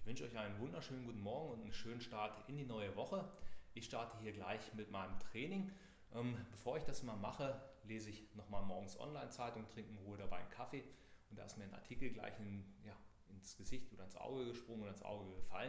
wünsche euch einen wunderschönen guten Morgen und einen schönen Start in die neue Woche. Ich starte hier gleich mit meinem Training. Bevor ich das mal mache, lese ich nochmal morgens Online-Zeitung, trinke in Ruhe dabei einen Kaffee und da ist mir ein Artikel gleich ins Gesicht oder ins Auge gesprungen oder ins Auge gefallen.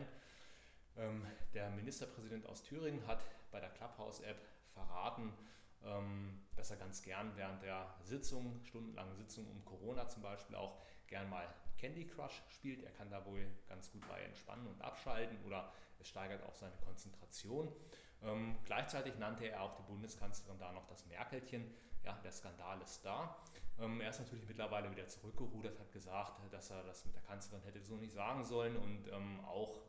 Der Ministerpräsident aus Thüringen hat bei der Clubhouse-App verraten, dass er ganz gern während der Sitzung, stundenlangen Sitzung um Corona zum Beispiel auch gern mal Candy Crush spielt. Er kann da wohl ganz gut bei entspannen und abschalten oder es steigert auch seine Konzentration. Gleichzeitig nannte er auch die Bundeskanzlerin da noch das Merkelchen. Ja, der Skandal ist da. Er ist natürlich mittlerweile wieder zurückgerudert, hat gesagt, dass er das mit der Kanzlerin hätte so nicht sagen sollen und auch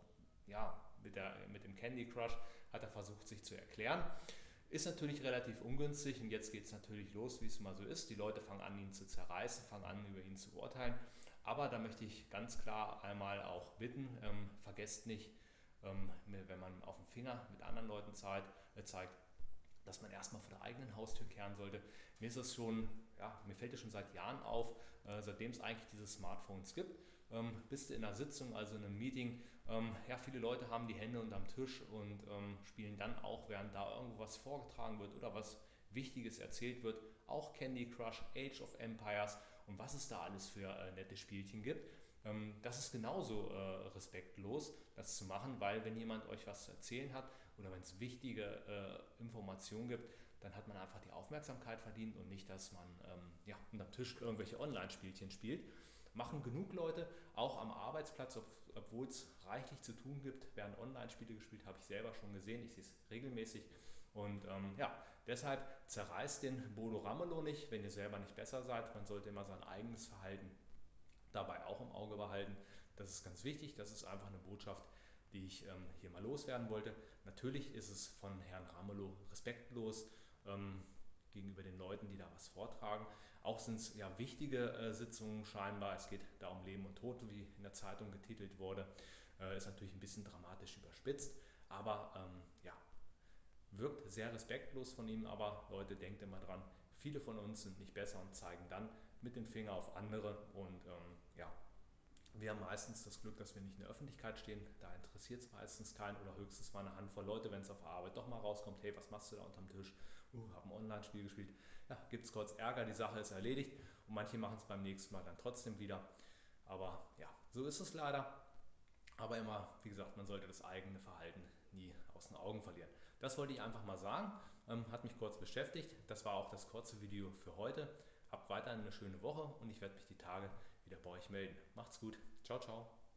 mit dem Candy Crush hat er versucht, sich zu erklären. Ist natürlich relativ ungünstig und jetzt geht es natürlich los, wie es mal so ist. Die Leute fangen an, ihn zu zerreißen, fangen an, über ihn zu urteilen. Aber da möchte ich ganz klar einmal auch bitten, vergesst nicht, wenn man auf den Finger mit anderen Leuten zeigt, dass man erstmal vor der eigenen Haustür kehren sollte. Mir fällt es schon seit Jahren auf, seitdem es eigentlich diese Smartphones gibt, bist du in einer Sitzung, also in einem Meeting, viele Leute haben die Hände unterm Tisch und spielen dann auch, während da irgendwo was vorgetragen wird oder was Wichtiges erzählt wird, auch Candy Crush, Age of Empires und was es da alles für nette Spielchen gibt. Das ist genauso respektlos, das zu machen, weil wenn jemand euch was zu erzählen hat oder wenn es wichtige Informationen gibt, dann hat man einfach die Aufmerksamkeit verdient und nicht, dass man unterm Tisch irgendwelche Online-Spielchen spielt. Machen genug Leute, auch am Arbeitsplatz, obwohl es reichlich zu tun gibt, werden Online-Spiele gespielt, habe ich selber schon gesehen, ich sehe es regelmäßig. Und deshalb zerreißt den Bodo Ramelow nicht, wenn ihr selber nicht besser seid. Man sollte immer sein eigenes Verhalten dabei auch im Auge behalten. Das ist ganz wichtig, das ist einfach eine Botschaft, die ich hier mal loswerden wollte. Natürlich ist es von Herrn Ramelow respektlos gegenüber den Leuten, die da was vortragen. Auch sind es ja wichtige Sitzungen scheinbar. Es geht da um Leben und Tod, wie in der Zeitung getitelt wurde. Ist natürlich ein bisschen dramatisch überspitzt, aber wirkt sehr respektlos von ihm, aber Leute, denkt immer dran, viele von uns sind nicht besser und zeigen dann mit dem Finger auf andere und wir haben meistens das Glück, dass wir nicht in der Öffentlichkeit stehen, da interessiert es meistens keinen oder höchstens mal eine Handvoll Leute, wenn es auf der Arbeit doch mal rauskommt, hey, was machst du da unterm Tisch? Hab ein Online-Spiel gespielt. Ja, gibt es kurz Ärger, die Sache ist erledigt und manche machen es beim nächsten Mal dann trotzdem wieder. Aber ja, so ist es leider. Aber immer, wie gesagt, man sollte das eigene Verhalten nie aus den Augen verlieren. Das wollte ich einfach mal sagen, hat mich kurz beschäftigt. Das war auch das kurze Video für heute. Habt weiterhin eine schöne Woche und ich werde mich die Tage wieder bei euch melden. Macht's gut. Ciao, ciao.